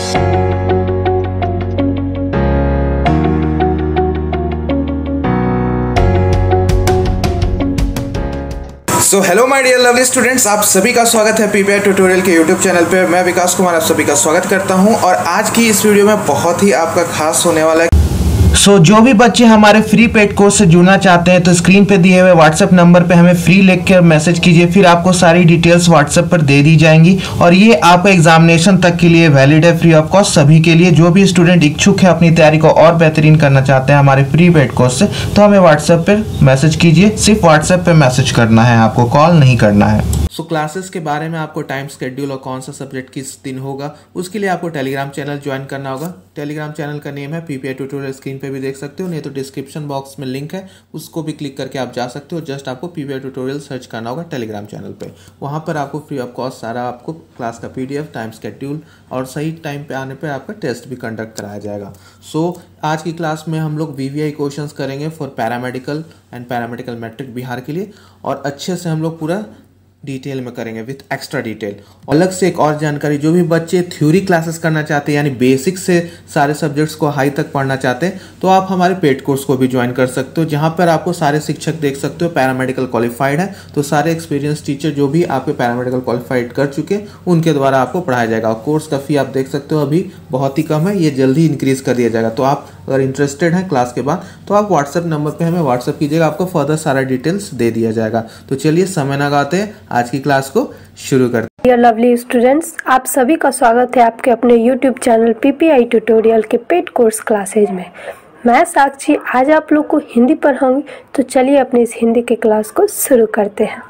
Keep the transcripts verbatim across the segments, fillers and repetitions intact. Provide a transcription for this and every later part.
So hello my dear lovely students, आप सभी का स्वागत है पीपीआई ट्यूटोरियल के यूट्यूब चैनल पे। मैं विकास कुमार आप सभी का स्वागत करता हूं और आज की इस वीडियो में बहुत ही आपका खास होने वाला है। सो so, जो भी बच्चे हमारे फ्री पेड कोर्स से जुड़ना चाहते हैं तो स्क्रीन पे दिए हुए व्हाट्सएप नंबर पे हमें फ्री लिख कर मैसेज कीजिए, फिर आपको सारी डिटेल्स व्हाट्सएप पर दे दी जाएंगी और ये आपका एग्जामिनेशन तक के लिए वैलिड है, फ्री ऑफ कॉस्ट सभी के लिए। जो भी स्टूडेंट इच्छुक है अपनी तैयारी को और बेहतरीन करना चाहते हैं हमारे फ्री पेड कोर्स से, तो हमें व्हाट्सएप पर मैसेज कीजिए। सिर्फ व्हाट्सएप पर मैसेज करना है, आपको कॉल नहीं करना है। सो so, क्लासेस के बारे में आपको टाइम शेड्यूल और कौन सा सब्जेक्ट किस दिन होगा उसके लिए आपको टेलीग्राम चैनल ज्वाइन करना होगा। टेलीग्राम चैनल का नेम है पीपीआई ट्यूटोरियल, स्क्रीन पे भी देख सकते हो, नहीं तो डिस्क्रिप्शन बॉक्स में लिंक है, उसको भी क्लिक करके आप जा सकते हो। जस्ट आपको पीपीआई ट्यूटोरियल सर्च करना होगा टेलीग्राम चैनल पे। वहाँ पर आपको फ्री ऑफ कॉस्ट सारा आपको क्लास का पीडीएफ, टाइम शेड्यूल और सही टाइम पे आने पर आपका टेस्ट भी कंडक्ट कराया जाएगा। सो so, आज की क्लास में हम लोग वीवीआई क्वेश्चंस करेंगे for paramedical and paramedical matric Bihar के लिए, और अच्छे से हम लोग पूरा डिटेल में करेंगे विथ एक्स्ट्रा डिटेल। अलग से एक और जानकारी, जो भी बच्चे थ्योरी क्लासेस करना चाहते हैं यानी बेसिक से सारे सब्जेक्ट्स को हाई तक पढ़ना चाहते हैं तो आप हमारे पेड कोर्स को भी ज्वाइन कर सकते हो, जहां पर आपको सारे शिक्षक देख सकते हो पैरामेडिकल क्वालिफाइड है, तो सारे एक्सपीरियंस टीचर जो भी आपके पैरामेडिकल क्वालिफाइड कर चुके उनके द्वारा आपको पढ़ाया जाएगा। और कोर्स का फी आप देख सकते हो अभी बहुत ही कम है, ये जल्दी इंक्रीज कर दिया जाएगा। तो आप अगर इंटरेस्टेड हैं क्लास के बाद तो आप व्हाट्सएप नंबर पे हमें व्हाट्सएप कीजिएगा, आपको फर्दर सारा डिटेल्स दे दिया जाएगा। तो चलिए समय न गाते हैं, आज की क्लास को शुरू करते हैं। डियर लवली स्टूडेंट्स, आप सभी का स्वागत है आपके अपने यूट्यूब चैनल पीपीआई ट्यूटोरियल के पेड कोर्स क्लासेज में। मैं साक्षी आज आप लोग को हिंदी पढ़ाऊंगी, तो चलिए अपनी इस हिंदी के क्लास को शुरू करते हैं।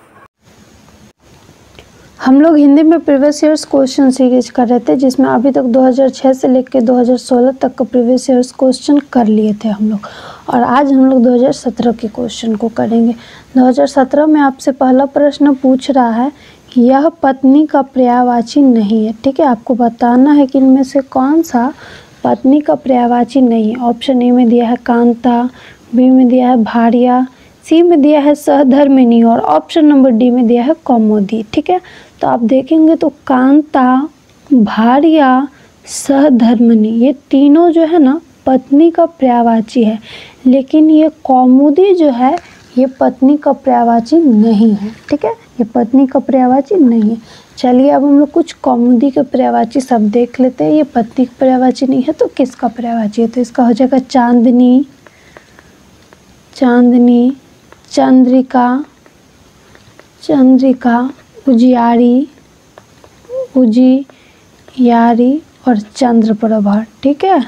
हम लोग हिंदी में प्रीवियस ईयर्स क्वेश्चन सीरीज कर रहे थे, जिसमें अभी तक दो हज़ार छह से लेकर दो हज़ार सोलह तक का प्रीवियस ईयर्स क्वेश्चन कर लिए थे हम लोग, और आज हम लोग दो हज़ार सत्रह के क्वेश्चन को करेंगे। दो हज़ार सत्रह में आपसे पहला प्रश्न पूछ रहा है कि यह पत्नी का पर्यायवाची नहीं है। ठीक है, आपको बताना है कि इनमें से कौन सा पत्नी का पर्यायवाची नहीं है। ऑप्शन ए में दिया है कांता, बी में दिया है भार्या, सी में दिया है सहधर्मिणी और ऑप्शन नंबर डी में दिया है कौमुदी। ठीक है, तो आप देखेंगे तो कांता, भार्या, सहधर्मिणी ये तीनों जो है ना पत्नी का पर्यायवाची है, लेकिन ये कौमुदी जो है ये पत्नी का पर्यायवाची नहीं है। ठीक है, ये पत्नी का पर्यायवाची नहीं है। चलिए अब हम लोग कुछ कौमुदी के पर्यायवाची शब्द देख लेते हैं। ये पत्नी का पर्यायवाची नहीं है तो किसका पर्यायवाची है? तो इसका हो जाएगा चांदनी, चांदनी, चंद्रिका, चंद्रिका, उजियारी, उजियारी और चंद्रप्रभा। ठीक है,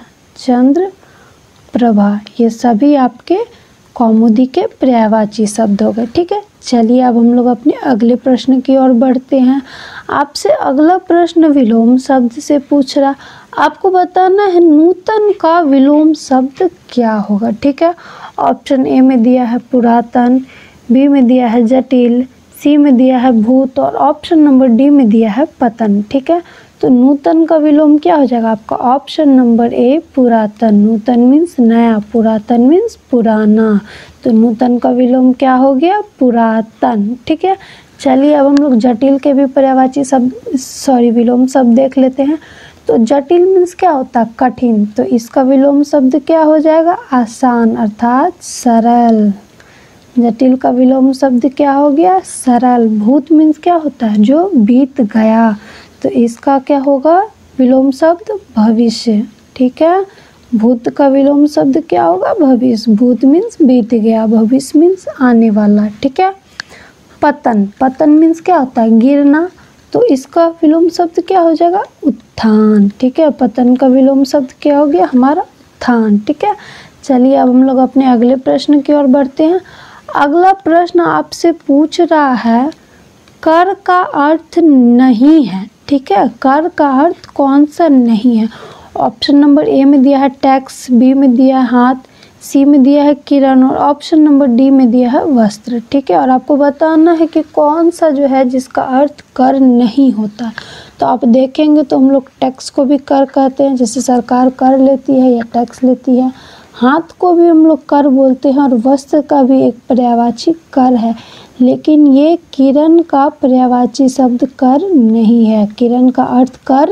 चंद्रप्रभा ये सभी आपके कौमुदी के पर्यायवाची शब्द हो गए। ठीक है, चलिए अब हम लोग अपने अगले प्रश्न की ओर बढ़ते हैं। आपसे अगला प्रश्न विलोम शब्द से पूछ रहा, आपको बताना है नूतन का विलोम शब्द क्या होगा। ठीक है, ऑप्शन ए में दिया है पुरातन, बी में दिया है जटिल, सी में दिया है भूत और ऑप्शन नंबर डी में दिया है पतन। ठीक है, तो नूतन का विलोम क्या हो जाएगा आपका? ऑप्शन नंबर ए पुरातन। नूतन मीन्स नया, पुरातन मीन्स पुराना, तो नूतन का विलोम क्या हो गया? पुरातन। ठीक है, चलिए अब हम लोग जटिल के भी पर्यायवाची शब्द सॉरी विलोम शब्द देख लेते हैं। तो जटिल मीन्स क्या होता है? कठिन, तो इसका विलोम शब्द क्या हो जाएगा? आसान अर्थात सरल। जटिल का विलोम शब्द क्या हो गया? सरल। भूत मीन्स क्या होता है? जो बीत गया, तो इसका क्या होगा विलोम शब्द? भविष्य। ठीक है, भूत का विलोम शब्द क्या होगा? भविष्य। भूत मीन्स बीत गया, भविष्य मीन्स आने वाला। ठीक है, पतन, पतन मीन्स क्या होता है? गिरना, तो इसका विलोम शब्द क्या हो जाएगा? उत्थान। ठीक है, पतन का विलोम शब्द क्या हो गया हमारा? उत्थान। ठीक है, चलिए अब हम लोग अपने अगले प्रश्न की ओर बढ़ते हैं। अगला प्रश्न आपसे पूछ रहा है कर का अर्थ नहीं है। ठीक है, कर का अर्थ कौन सा नहीं है? ऑप्शन नंबर ए में दिया है टैक्स, बी में दिया है हाथ, सी में दिया है किरण और ऑप्शन नंबर डी में दिया है वस्त्र। ठीक है, और आपको बताना है कि कौन सा जो है जिसका अर्थ कर नहीं होता। तो आप देखेंगे तो हम लोग टैक्स को भी कर कहते हैं, जैसे सरकार कर लेती है या टैक्स लेती है। हाथ को भी हम लोग कर बोलते हैं और वस्त्र का भी एक पर्यायवाची कर है, लेकिन ये किरण का पर्यायवाची शब्द कर नहीं है। किरण का अर्थ कर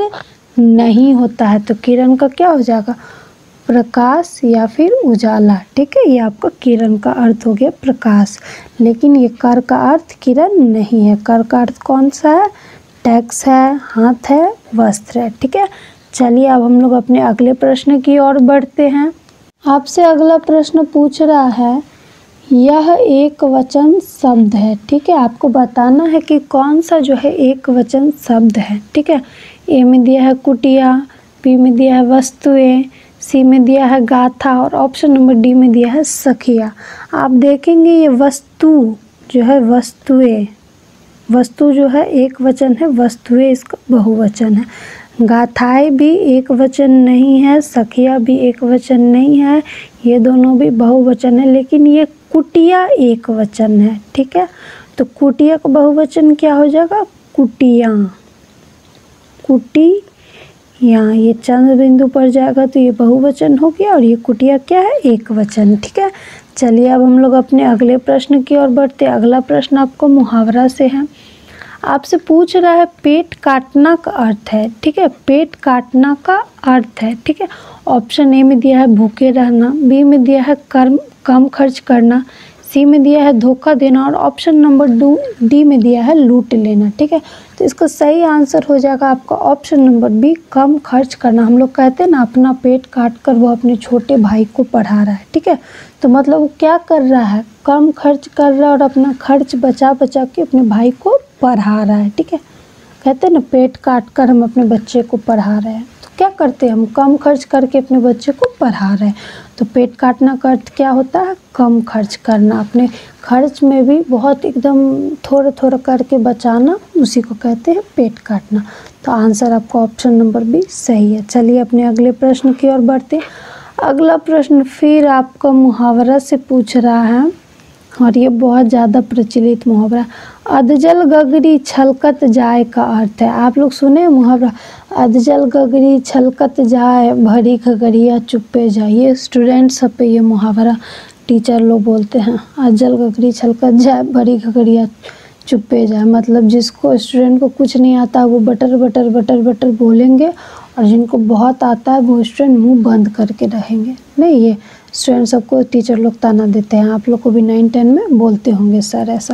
नहीं होता है। तो किरण का क्या हो जाएगा, प्रकाश या फिर उजाला। ठीक है, ये आपका किरण का अर्थ हो गया प्रकाश। लेकिन ये कर का अर्थ किरण नहीं है। कर का अर्थ कौन सा है, टैक्स है, हाथ है, वस्त्र है। ठीक है, चलिए अब हम लोग अपने अगले प्रश्न की ओर बढ़ते हैं। आपसे अगला प्रश्न पूछ रहा है, यह एक वचन शब्द है। ठीक है, आपको बताना है कि कौन सा जो है एक वचन शब्द है। ठीक है, ए में दिया है कुटिया, बी में दिया है वस्तुएं, सी में दिया है गाथा और ऑप्शन नंबर डी में दिया है सखिया। आप देखेंगे ये वस्तु जो है, वस्तुएं, वस्तु जो है एक वचन है, वस्तुएं इसका बहुवचन है। गाथाएं भी एक वचन नहीं है, सखिया भी एक वचन नहीं है, ये दोनों भी बहुवचन है। लेकिन ये कुटिया एक वचन है। ठीक है, तो कुटिया का बहुवचन क्या हो जाएगा, कुटिया, कुटी यहाँ ये चंद्र बिंदु पर जाएगा तो ये बहुवचन हो गया और ये कुटिया क्या है, एक वचन। ठीक है, चलिए अब हम लोग अपने अगले प्रश्न की ओर बढ़ते हैं। अगला प्रश्न आपको मुहावरा से है। आपसे पूछ रहा है पेट काटना का अर्थ है। ठीक है, पेट काटना का अर्थ है। ठीक है, ऑप्शन ए में दिया है भूखे रहना, बी में दिया है कर्म कम खर्च करना, सी में दिया है धोखा देना और ऑप्शन नंबर दो डी में दिया है लूट लेना। ठीक है, तो इसका सही आंसर हो जाएगा आपका ऑप्शन नंबर बी, कम खर्च करना। हम लोग कहते हैं ना, अपना पेट काट कर वो अपने छोटे भाई को पढ़ा रहा है। ठीक है, तो मतलब वो क्या कर रहा है, कम खर्च कर रहा है और अपना खर्च बचा बचा के अपने भाई को पढ़ा रहा है। ठीक है, कहते हैं ना पेट काट कर हम अपने बच्चे को पढ़ा रहे हैं, तो क्या करते हैं हम, कम खर्च करके अपने बच्चे को पढ़ा रहे हैं। तो पेट काटना का अर्थ क्या होता है, कम खर्च करना, अपने खर्च में भी बहुत एकदम थोड़ा थोड़ा करके बचाना, उसी को कहते हैं पेट काटना। तो आंसर आपका ऑप्शन नंबर बी सही है। चलिए अपने अगले प्रश्न की ओर बढ़ते हैं। अगला प्रश्न फिर आपका मुहावरा से पूछ रहा है और ये बहुत ज़्यादा प्रचलित मुहावरा, अधजल गगरी छलकत जाए का अर्थ है। आप लोग सुने मुहावरा, अधजल गगरी छलकत जाए भरी घगरिया चुप्पे जाए। ये स्टूडेंट सब पे ये मुहावरा टीचर लोग बोलते हैं, अधजल गगरी छलकत जाए भरी घगरिया चुप्पे जाए। मतलब जिसको स्टूडेंट को कुछ नहीं आता वो बटर बटर बटर बटर बोलेंगे और जिनको बहुत आता है वो स्टूडेंट मुंह बंद करके रहेंगे। नहीं, ये स्टूडेंट सबको टीचर लोग ताना देते हैं, आप लोग को भी नाइन टेन में बोलते होंगे सर ऐसा।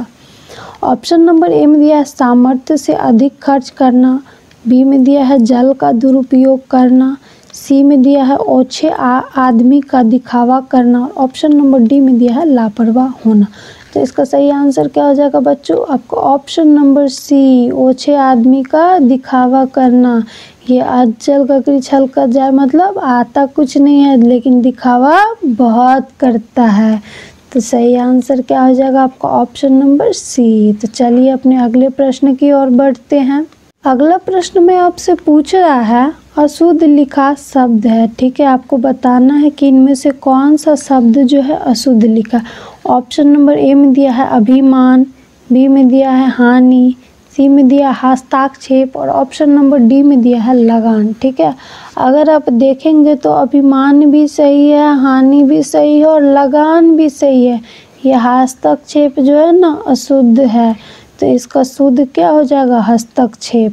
ऑप्शन नंबर ए में दिया है सामर्थ्य से अधिक खर्च करना, बी में दिया है जल का दुरुपयोग करना, सी में दिया है ओछे आदमी का दिखावा करना और ऑप्शन नंबर डी में दिया है लापरवाह होना। तो इसका सही आंसर क्या हो जाएगा बच्चों, आपको ऑप्शन नंबर सी, ओछे आदमी का दिखावा करना। ये अधजल गगरी छलकत जाए मतलब आता कुछ नहीं है लेकिन दिखावा बहुत करता है। तो सही आंसर क्या हो जाएगा आपका ऑप्शन नंबर सी। तो चलिए अपने अगले प्रश्न की ओर बढ़ते हैं। अगला प्रश्न में आपसे पूछ रहा है अशुद्ध लिखा शब्द है। ठीक है, आपको बताना है कि इनमें से कौन सा शब्द जो है अशुद्ध लिखा। ऑप्शन नंबर ए में दिया है अभिमान, बी में दिया है हानि, सी में दिया हस्ताक्षेप और ऑप्शन नंबर डी में दिया है लगान। ठीक है, अगर आप देखेंगे तो अभिमान भी सही है, हानि भी सही है और लगान भी सही है। ये हस्तक्षेप जो है ना अशुद्ध है, तो इसका शुद्ध क्या हो जाएगा, हस्तक्षेप,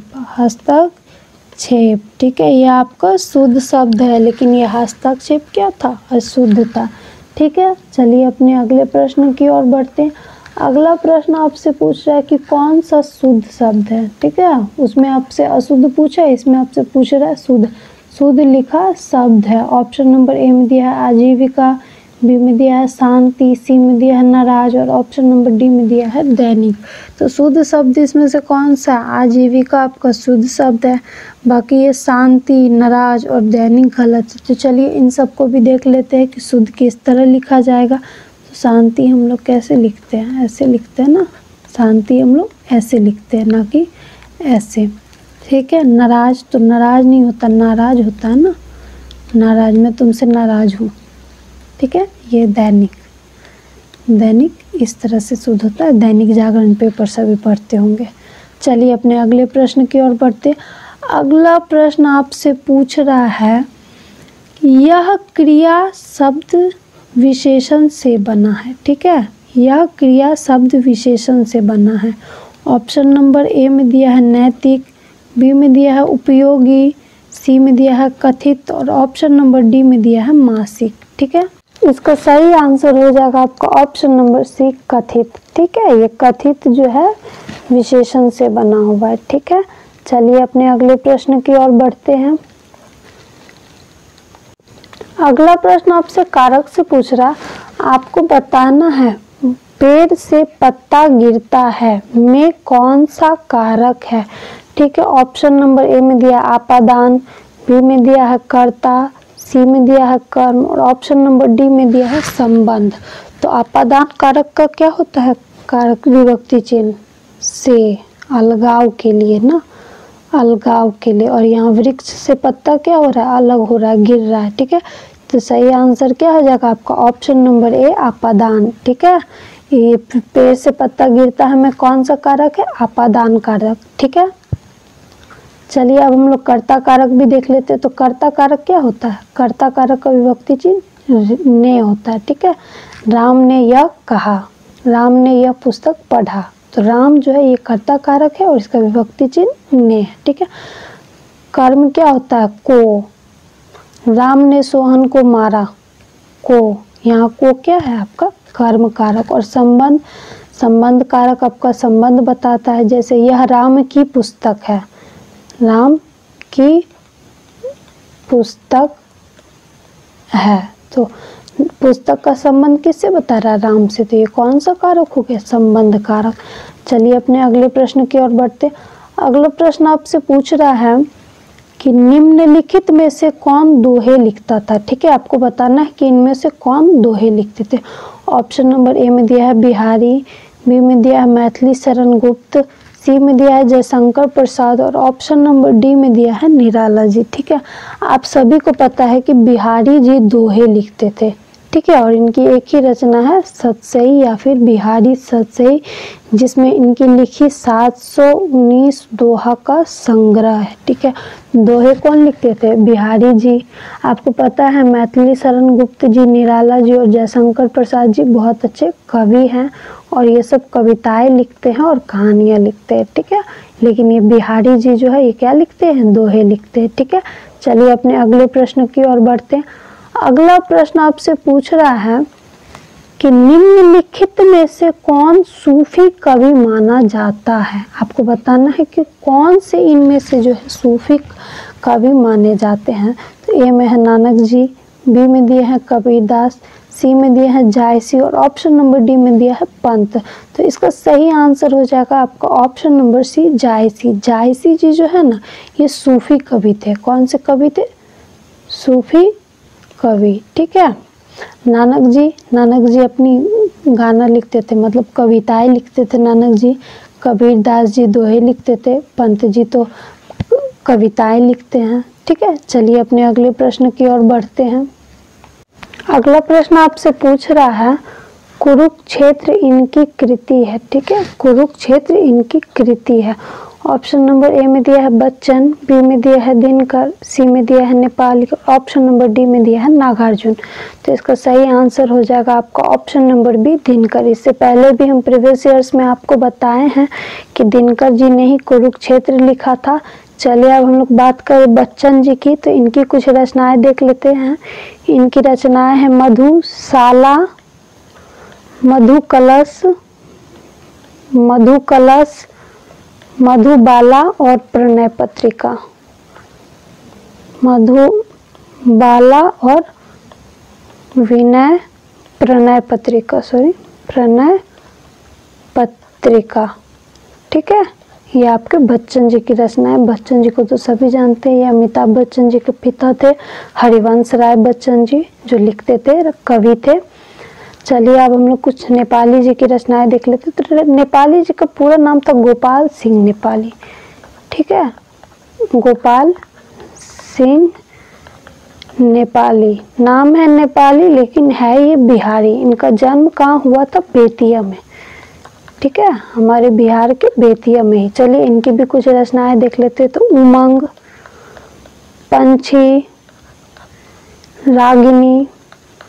हस्तक्षेप। ठीक है, ये आपका शुद्ध शब्द है लेकिन ये हस्तक्षेप क्या था, अशुद्ध था। ठीक है, चलिए अपने अगले प्रश्न की ओर बढ़ते हैं। अगला प्रश्न आपसे पूछ रहा है कि कौन सा शुद्ध शब्द है। ठीक है, उसमें आपसे अशुद्ध पूछा है, इसमें आपसे पूछ रहा है शुद्ध। शुद्ध लिखा शब्द है। ऑप्शन नंबर ए में दिया है आजीविका, बी में दिया है शांति, सी में दिया है नाराज और ऑप्शन नंबर डी में दिया है दैनिक। तो शुद्ध शब्द इसमें से कौन सा, आजीविका आपका शुद्ध शब्द है, बाकी ये शांति, नाराज और दैनिक गलत। तो चलिए इन सबको भी देख लेते हैं कि शुद्ध किस तरह लिखा जाएगा। तो शांति हम लोग कैसे लिखते हैं, ऐसे लिखते हैं ना, शांति हम लोग ऐसे लिखते हैं ना कि ऐसे। ठीक है, नाराज तो नाराज नहीं होता, नाराज होता है ना, नाराज, मैं तुमसे नाराज हूँ। ठीक है, ये दैनिक, दैनिक इस तरह से शुद्ध होता है। दैनिक जागरण पेपर सभी पढ़ते होंगे। चलिए अपने अगले प्रश्न की ओर बढ़ते। अगला प्रश्न आपसे पूछ रहा है यह क्रिया शब्द विशेषण से बना है। ठीक है, यह क्रिया शब्द विशेषण से बना है। ऑप्शन नंबर ए में दिया है नैतिक, बी में दिया है उपयोगी, सी में दिया है कथित और ऑप्शन नंबर डी में दिया है मासिक। ठीक है, इसका सही आंसर हो जाएगा आपका ऑप्शन नंबर सी कथित। ठीक है, ये कथित जो है विशेषण से बना हुआ है। ठीक है, चलिए अपने अगले प्रश्न की ओर बढ़ते हैं। अगला प्रश्न आपसे कारक से पूछ रहा, आपको बताना है पेड़ से पत्ता गिरता है में कौन सा कारक है। ठीक है, ऑप्शन नंबर ए में दिया आपादान, बी में दिया है कर्ता, सी में दिया है कर्म और ऑप्शन नंबर डी में दिया है संबंध। तो आपादान कारक का क्या होता है, कारक विभक्ति चिन्ह से, अलगाव के लिए ना, अलगाव के लिए। और यहाँ वृक्ष से पत्ता क्या हो रहा है, अलग हो रहा है, गिर रहा है। ठीक है, तो सही आंसर क्या हो जाएगा आपका ऑप्शन नंबर ए आपादान। ठीक है, ये पेड़ से पत्ता गिरता है में कौन सा कारक है, आपादान कारक। ठीक है, चलिए अब हम लोग कर्ता कारक भी देख लेते हैं। तो कर्ता कारक क्या होता है, कर्ता कारक का विभक्ति चिन्ह ने होता है। ठीक है, राम ने यह कहा, राम ने यह पुस्तक पढ़ा, तो राम जो है ये कर्ता कारक है और इसका विभक्ति चिन्ह ने है। ठीक है, कर्म क्या होता है, को, राम ने सोहन को मारा, को, यहाँ को क्या है आपका कर्म कारक। और संबंध, संबंध कारक आपका संबंध बताता है, जैसे यह राम की पुस्तक है, राम की पुस्तक है, तो पुस्तक का संबंध किससे बता रहा है, राम से, तो ये कौन सा कारक हो गया, संबंध कारक। चलिए अपने अगले प्रश्न की ओर बढ़ते। अगला प्रश्न आपसे पूछ रहा है कि निम्नलिखित में से कौन दोहे लिखता था। ठीक है, आपको बताना है कि इनमें से कौन दोहे लिखते थे। ऑप्शन नंबर ए में दिया है बिहारी, बी में दिया है मैथिली शरण गुप्त, सी में दिया है जयशंकर प्रसाद और ऑप्शन नंबर डी में दिया है निराला जी। ठीक है, आप सभी को पता है कि बिहारी जी दोहे लिखते थे। ठीक है, और इनकी एक ही रचना है सतसई या फिर बिहारी सतसई, जिसमें इनकी लिखी सात सौ उन्नीस दोहा का संग्रह है। ठीक है, दोहे कौन लिखते थे, बिहारी जी। आपको पता है मैथिली शरण गुप्त जी, निराला जी और जयशंकर प्रसाद जी बहुत अच्छे कवि हैं और ये सब कविताएं लिखते हैं और कहानियां लिखते हैं। ठीक है, लेकिन ये बिहारी जी जो है ये क्या लिखते हैं, दोहे लिखते हैं। ठीक है, चलिए अपने अगले प्रश्न की ओर बढ़ते हैं। अगला प्रश्न आपसे पूछ रहा है कि निम्नलिखित में से कौन सूफी कवि माना जाता है। आपको बताना है कि कौन से इनमें से जो है सूफी कवि माने जाते हैं। तो ए में है नानक जी, बी में दिए हैं कबीरदास, सी में दिया है जायसी और ऑप्शन नंबर डी में दिया है पंत। तो इसका सही आंसर हो जाएगा आपका ऑप्शन नंबर सी जायसी। जायसी जी जो है ना ये सूफी कवि थे। कौन से कवि थे, सूफी कवि। ठीक है, नानक जी, नानक जी अपनी गाना लिखते थे, मतलब कविताएं लिखते थे नानक जी। कबीरदास जी दोहे लिखते थे, पंत जी तो कविताएं लिखते हैं। ठीक है, चलिए अपने अगले प्रश्न की ओर बढ़ते हैं। अगला प्रश्न आपसे पूछ रहा है कुरुक्षेत्र इनकी कृति है। ठीक है, कुरुक्षेत्र इनकी कृति है। ऑप्शन नंबर ए में दिया है बच्चन, बी में दिया है दिनकर, सी में दिया है नेपाली, ऑप्शन नंबर डी में दिया है नागार्जुन। तो इसका सही आंसर हो जाएगा आपका ऑप्शन नंबर बी दिनकर। इससे पहले भी हम प्रीवियस ईयर्स में आपको बताए हैं कि दिनकर जी ने ही कुरुक्षेत्र लिखा था। चलिए अब हम लोग बात करें बच्चन जी की, तो इनकी कुछ रचनाएं देख लेते हैं। इनकी रचनाएं हैं मधुशाला, मधु कलश, मधु कलश, मधुबाला और प्रणय पत्रिका। मधुबाला और विनय प्रणय पत्रिका, सॉरी प्रणय पत्रिका। ठीक है, ये आपके बच्चन जी की रचना है। बच्चन जी को तो सभी जानते हैं, ये अमिताभ बच्चन जी के पिता थे, हरिवंश राय बच्चन जी जो लिखते थे, कवि थे। चलिए अब हम लोग कुछ नेपाली जी की रचनाएं देख लेते हैं। तो नेपाली जी का पूरा नाम था गोपाल सिंह नेपाली। ठीक है, गोपाल सिंह नेपाली नाम है नेपाली, लेकिन है ये बिहारी। इनका जन्म कहाँ हुआ था, बेतिया में। ठीक है, हमारे बिहार के बेतिया में ही। चलिए इनकी भी कुछ रचनाएं देख लेते हैं। तो उमंग, पंछी, रागिनी,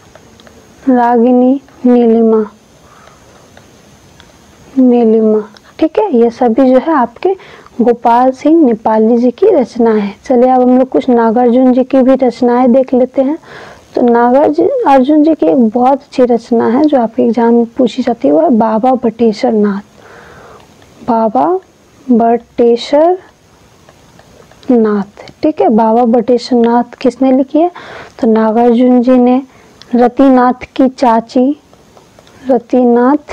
रागिनी, नीलिमा, नीलिमा। ठीक है, ये सभी जो है आपके गोपाल सिंह नेपाली जी की रचना है। चलिए अब हम लोग कुछ नागार्जुन जी की भी रचनाएं देख लेते हैं। तो नागार्जुन जी की एक बहुत अच्छी रचना है जो आपके एग्जाम में पूछी जाती है, वो है बाबा बटेश्वर नाथ। बाबा बटेश्वर नाथ, ठीक है, बाबा बटेश्वर नाथ किसने लिखी है? तो नागार्जुन जी ने। रतिनाथ की चाची, रतिनाथ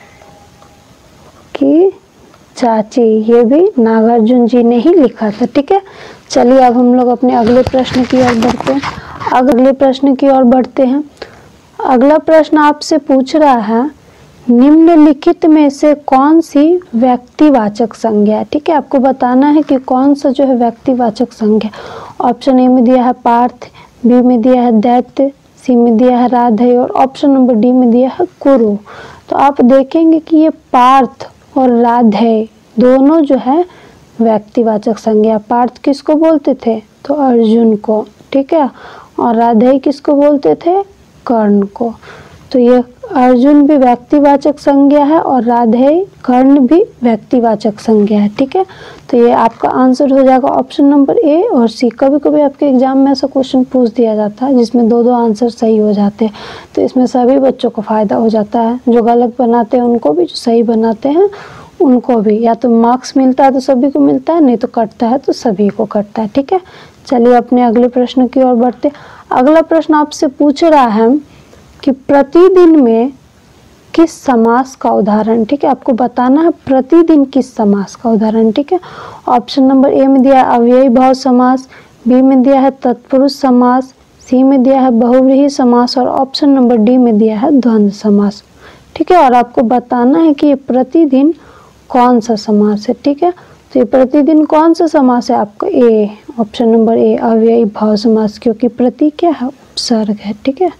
की चाची, ये भी नागार्जुन जी ने ही लिखा था। ठीक है, चलिए अब हम लोग अपने अगले प्रश्न की ओर बढ़ते हैं। अगले प्रश्न की ओर बढ़ते हैं। अगला प्रश्न आपसे पूछ रहा है निम्नलिखित में से कौन सी व्यक्तिवाचक संज्ञा है। ठीक है, आपको बताना है कि कौन सा जो है व्यक्तिवाचक संज्ञा। ऑप्शन ए में दिया है पार्थ, बी में दिया है दैत्य, सी में दिया है राधे और ऑप्शन नंबर डी में दिया है कुरु। तो आप देखेंगे कि ये पार्थ और राधे दोनों जो है व्यक्तिवाचक संज्ञा। पार्थ किसको बोलते थे? तो अर्जुन को, ठीक है, और राधे किसको बोलते थे? कर्ण को। तो ये अर्जुन भी व्यक्तिवाचक संज्ञा है और राधे कर्ण भी व्यक्तिवाचक संज्ञा है। ठीक है, तो ये आपका आंसर हो जाएगा ऑप्शन नंबर ए और सी। कभी कभी आपके एग्जाम में ऐसा क्वेश्चन पूछ दिया जाता है जिसमें दो दो आंसर सही हो जाते हैं, तो इसमें सभी बच्चों को फायदा हो जाता है। जो गलत बनाते हैं उनको भी, जो सही बनाते हैं उनको भी। या तो मार्क्स मिलता है तो सभी को मिलता है, नहीं तो कटता है तो सभी को कटता है। ठीक है, चलिए अपने अगले प्रश्न की ओर बढ़ते। अगला प्रश्न आपसे पूछ रहा है कि प्रतिदिन में किस समास का उदाहरण। ठीक है, आपको बताना है प्रतिदिन किस समास का उदाहरण। ठीक है, ऑप्शन नंबर ए में दिया है अव्ययी भाव समास, बी में दिया है तत्पुरुष समास, सी में दिया है बहुव्रीहि समास और ऑप्शन नंबर डी में दिया है द्वंद्व समास। ठीक है, और आपको बताना है कि ये प्रतिदिन कौन सा समास है। ठीक है, तो ये प्रतिदिन कौन सा समास है आपका? ए, ऑप्शन नंबर ए अव्ययी भाव समास, क्योंकि प्रति क्या है? उपसर्ग है। ठीक है,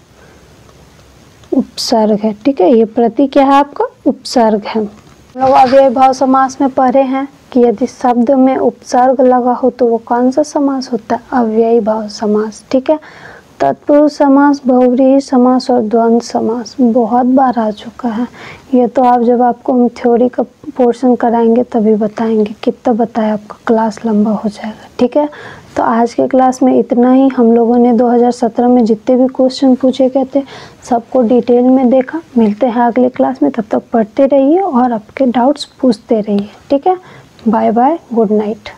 उपसर्ग है। ठीक है, ये प्रति क्या है आपका? उपसर्ग है। हम लोग अव्ययी भाव समास में पढ़े हैं कि यदि शब्द में उपसर्ग लगा हो तो वो कौन सा समास होता है? अव्ययी भाव समास। ठीक है, तत्पुरुष समास, बहुव्रीहि समास और द्वंद्व समास बहुत बार आ चुका है। ये तो आप जब आपको हम थ्योरी का पोर्शन कराएंगे तभी बताएंगे, कितना बताया आपका क्लास लंबा हो जाएगा। ठीक है, तो आज के क्लास में इतना ही। हम लोगों ने दो हज़ार सत्रह में जितने भी क्वेश्चन पूछे गए थे सबको डिटेल में देखा। मिलते हैं अगले क्लास में, तब तक पढ़ते रहिए और आपके डाउट्स पूछते रहिए। ठीक है, बाय बाय, गुड नाइट।